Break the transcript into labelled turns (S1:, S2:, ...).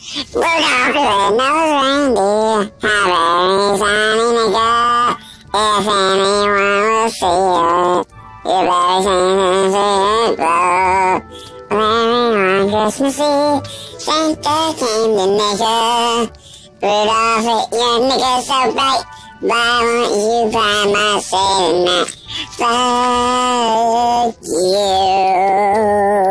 S1: Rudolph the red-nosed reindeer, how very sunny to go. If anyone will see it, you better sing and see it glow. Wearing on Christmas Eve, Santa came to measure. Rudolph, your knickers so bright, why won't you buy my sleigh tonight? Fuck you.